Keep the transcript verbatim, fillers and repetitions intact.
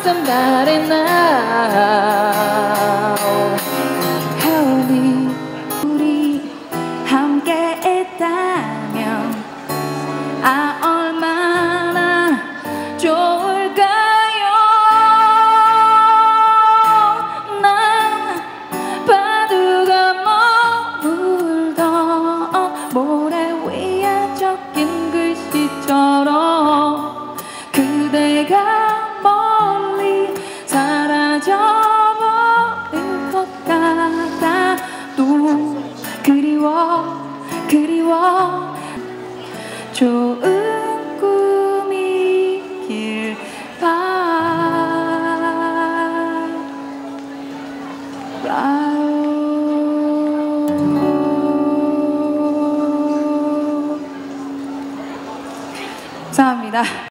somebody now. Honey, 우리 함께 있다면 아 얼마나 좋을까요. 난 파도가 머물던 모래 위에 적힌 글씨처럼 그대가 멀리 사라져버릴 것 같아. 또 그리워 그리워 좋은 꿈이길 바라요. 감사합니다.